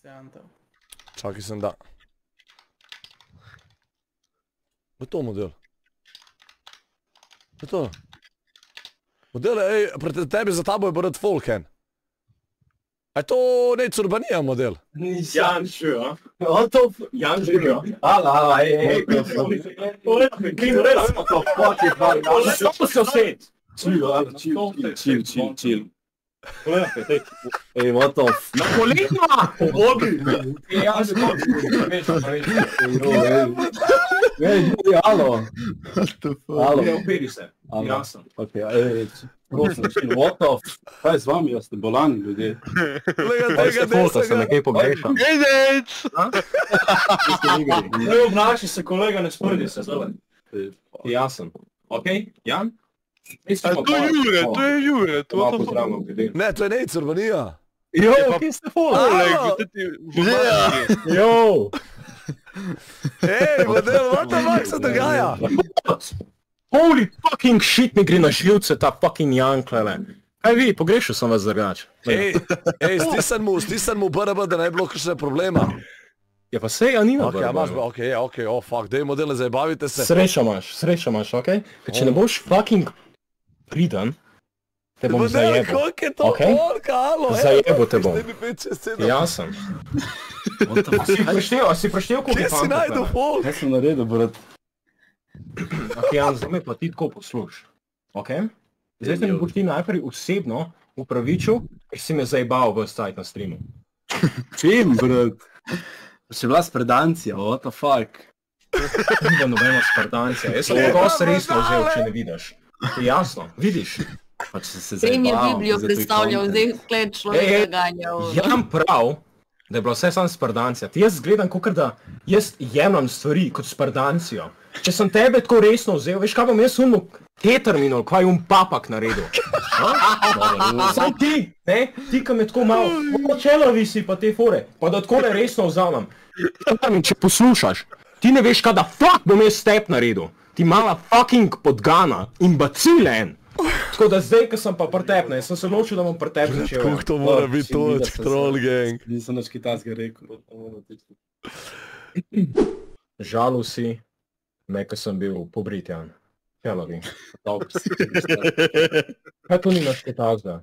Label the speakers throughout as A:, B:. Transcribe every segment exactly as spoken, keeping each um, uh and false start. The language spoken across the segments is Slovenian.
A: Čakaj sem da. Je to model? Je to? Model, ej, pred tebi za tabo je bo red Folken. A je to Nejc Urbanija model?
B: Janšu, ja. Otto, Janšu, ja. Ala, ala, ej, ej, ej. Klino, rej, smo to, fuck it, bari. Što se osjeti? Chill, ala, chill, chill, chill, chill. Ej, what the f... Na kolima! Pobogi! Ej, ja se to... Ej, ljudi, alo. What the fuck? Alo. Ne, upiri se. Ja sam. Ok, ej, prosim, chill, what the f... Kaj je z vami, jaz ste bolani, ljudi?
A: Kaj ste
B: fota, se nekaj pogrešam.
C: Ej, Nejc!
B: Ne obnaši se, kolega, ne sprdi se, zelo. Ja sam. Ok, Jan?
C: A to je Jure, to je Jure, to je to.
A: Ne, to je Nejc Urbanija.
B: Jo, kje ste fota?
C: Oleg, gdje ti v Hrvatski?
B: Jo!
A: Ej, model, what the fuck se dogaja?
B: Holy fucking shit mi gre na živce, ta fucking Jan, klele. Kaj vi, pogrešil sem vas drugače.
A: Ej, ej, stisam mu, stisam mu B R B, da ne bi bilo kakšne problema.
B: Ja pa sej, a nima
A: Ok, a imaš, ok, ok, oh fuck, dej modele, zajebavite se.
B: Sreča imaš, sreča imaš, ok? Ker če ne boš fucking priden, te bom zajebo.
A: Koliko je to polka, alo?
B: Zajebo te bom.
A: Ne bi pet, šest, sedem.
B: Ja sem. A si preštel, a si preštel koliko
A: Kje si
B: fantov?
A: najdu folk?
B: Kaj sem naredil, brat? Ok, Jan, zdaj me pa ti tako posluš. Ok? Zdaj se mi boš ti najprej osebno upravičil, ker si me zajebal v stajt na streamu.
D: Čim, brat? Si bila spredancija, what the fuck?
B: Ni da nobena spartancija, jaz sem prosto resno vzel, če ne vidiš. Je jasno, vidiš?
D: Pa če se
E: Prej mi je
D: zajebavam,
E: Biblijo
D: za tvoj
E: predstavljal,
D: content.
E: zdaj kled človeka ganjal.
B: Jam prav, da je bila vse sam spardancija. Ti jaz gledam, kakor da jaz jemljam stvari kot spardancijo. Če sem tebe tako resno vzel, veš kaj bom jaz unmo T-terminal, kaj um papak naredil. Sam ti, ne? Ti, ka me tako malo, počelovi si pa te fore, pa da tako ne resno vzamem. Če poslušaš, ti ne veš kaj da fuck bom jaz step naredil. Ti mala fucking podgana, imbacilen. Tako da zdaj, ko sem pa pretepna, jaz sem se odločil, da bom pretep začel.
A: Kako to mora biti točk, troll gang.
D: Nisem nič kitajskega rekel.
B: Žalil si me, ko sem bil pobritjan. Helovi. Kaj to ni naš kaj tazga?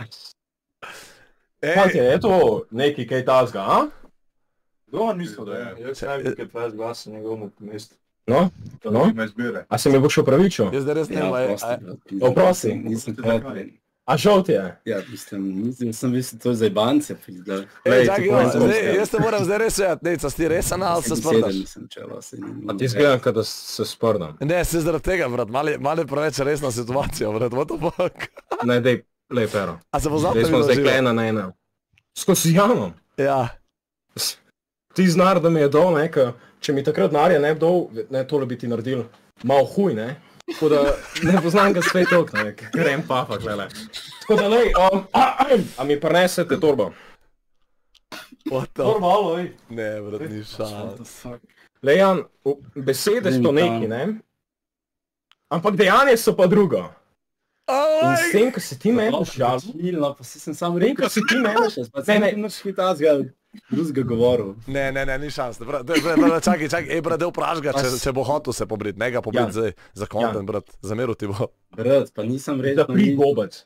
B: Fantje, je to neki kaj tazga, a?
F: Kdo on mislil, da je? Jaz ne bi kaj tvoj glas na njegovem mestu.
B: No? No? A se mi boš opravičil?
A: Jaz da res ne vaj.
B: Oprosti.
D: Nisem kaj.
B: A žal ti je?
D: Ja, mislim, nisem, sem mislil, to je zajbancija, pizda.
A: Ej, čakaj, jaz te moram zdaj res vedeti, Nejc, a si ti res anal se sprdaš?
D: Nisem čelo, se ni.
B: A ti zgledam, kada se sprdam.
A: Ne, se zaradi tega, brat, malo je preveč resna situacija, brat, what the fuck?
B: Ne, dej, lej, pero.
A: A se pozabite
B: Zdaj smo zdaj klena na ena. Skozi Janom.
A: Ja.
B: Ti znar, da mi je dol, ne, ka, če mi takrat narja ne bi dol, ne, tole bi ti naredil malo huj, ne. Tako da ne poznam ga spet tok, ne, krem pafa, glede. Tako da, lej, um, a, a, a mi prinesete torbo?
A: What the...
B: Torbo, alo, ej.
A: Ne, brat, ni šans.
B: Lej, Jan, besede so neki, ne? Ampak dejanje so pa drugo. In s tem, ko se ti meneš žalil...
D: Milno, pa si sem sam rekel,
B: ko si ti meneš...
D: pa sem nič kitajskega drugega govoril.
A: Ne, ne, ne, ni šans. Čakaj, čakaj, ej, brat, del pražga, če bo hotel se pobrit, ne ga pobrit zdaj za content, brat, zameru ti bo.
D: Brat, pa nisem resno...
B: Zapri gobec.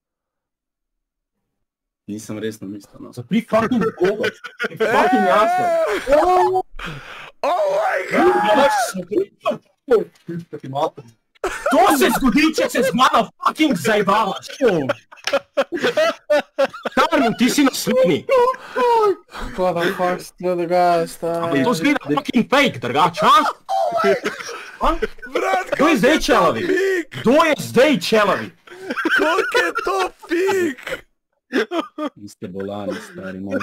D: Nisem resno mislil, no.
B: Zapri fucking gobec. Fucking jasno.
A: Oh my god!
B: To se zgodi, če se z mano fucking zajbavaš. Karmin, ti si naslednji.
G: What the fuck se to dogaja, stari?
B: To zgleda fucking fake, drugač, a?
A: Brat,
B: Kdo je zdaj čelavi? Kdo je zdaj čelavi?
A: koliko je to pik?
D: Vi ste bolani, stari moj.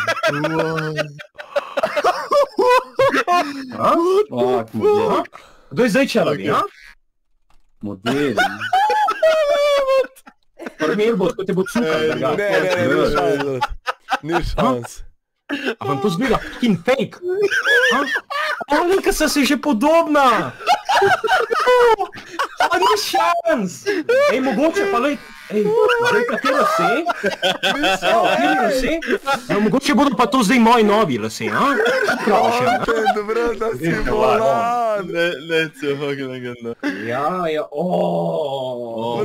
D: Fuck, model.
B: Kdo je zdaj čelavi, a?
D: Model.
B: Primer bo, ko te bo cukal, drugač.
A: Ne, ne, ne, ni šans, brat. Ni šans.
B: A vam to zgleda fucking fake? A neka se si že podobna! A ni šans! Ej, mogoče pa lej, Ej, zdaj pa te lase? Kateri lase? Ja, mogoče bodo pa to zdaj moji novi lase, a? Praviš, ja?
A: Dobro, da si bolan.
C: Ne, ne, se hoge legenda.
B: Ja, ja, ooo.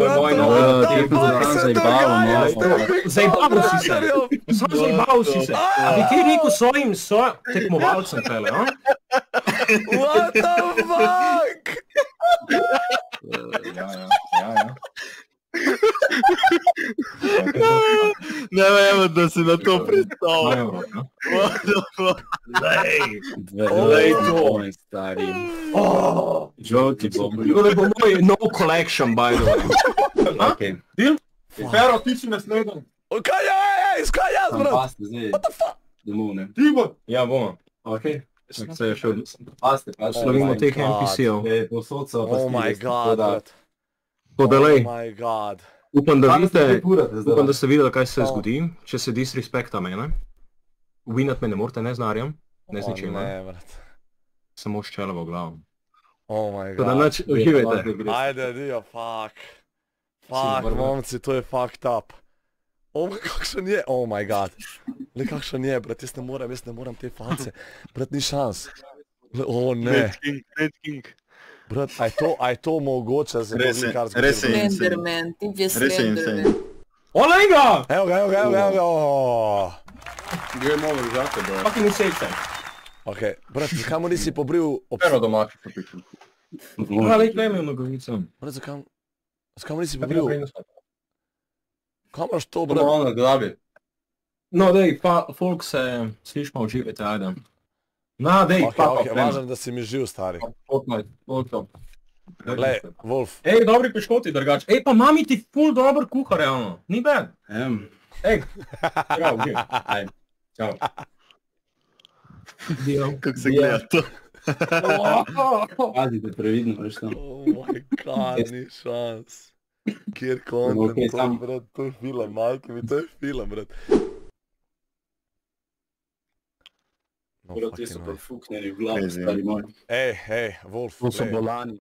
B: Zajebal si se. Samo zajebal si se. A bi ti rekel svojim tekmovalcem tele, a?
A: What the fuck?
F: Ja, ja, ja, ja.
C: Ne vemo, da si na to predstavljal.
B: Lej.
D: Lej to, stari. Žolti bom.
B: To je bo moj no collection, by the way.
D: Ok.
B: Deal?
F: Fero, ti si naslednji.
A: Kaj je, ej, skaj jaz,
D: Tam
A: brat?
D: paste zdaj.
A: What the fuck?
D: Domov, ne.
F: Ti bo.
B: Ja, bomo.
D: Ok.
B: Se je šel.
D: Paste, paste.
B: Slovimo teh N P C-ov.
D: Je, povsod so
A: Oh my god, brat.
B: To delej.
A: Oh my god.
B: Upam, da vidite,
D: vidite,
B: upam, da ste videli, kaj se zgodi, če se disrespekta mene. Winat me ne morate, ne z narjem, ne z ničim.
A: Ne, brat.
B: Samo s čelovo glavo.
A: Oh my
B: Tako da
A: god.
B: nač, uživajte.
A: Ajde, dio, fuck. Fuck, momci, to je fucked up. Oh my, kakšen je, oh my god. Le kakšen je, brat, jaz ne morem, jaz ne morem te face. Brat, ni šans. Le, oh ne.
C: Red King, Red King.
A: Brat, a je to, a je to mogoče za
C: Res je,
A: publikarsko
C: res je.
A: delo?
E: Slenderman, tip je
C: Res je
E: Slenderman.
C: insane.
B: Olej ga!
A: Evo ga, evo ga, evo ga, evo ga, oh.
F: Game over, žate, bro.
B: Fucking insane.
A: Ok, brat, zakaj mu nisi pobril ob...
F: Fero domači popičil.
B: Ja, lej kleme v nogovico.
A: Brat, zakaj... Zakaj mu nisi pobril... Kaj imaš to,
F: To
A: brat?
F: malo na glavi.
B: No, dej, pa, folk se slišmo uživajte, ajde. Na, dej,
A: Ok,
B: pa,
A: ok,
B: pa,
A: važno, da si mi živ, stari.
F: Fortnite, Fortnite.
A: Lej, Wolf.
B: Ej, dobri piškoti, drgač. Ej, pa mami ti ful dober kuhar, realno. Ni bad.
D: Em.
B: Ej, prav, uživ.
D: Aj. Čau.
B: Dio.
C: Kako se gleda to.
D: Pazite, previdno, veš tam.
A: Oh my god, ni šans. Kjer content,
D: Ok,
A: to,
D: sam.
A: brat, to je film, majke mi, to je film, brat. No
D: Bro, ti so
A: fucking way.
D: profuknjeni v glavu,
C: Crazy.
D: stari moj.
A: Ej, ej, Wolf,
D: To so
A: lej.
D: bolani.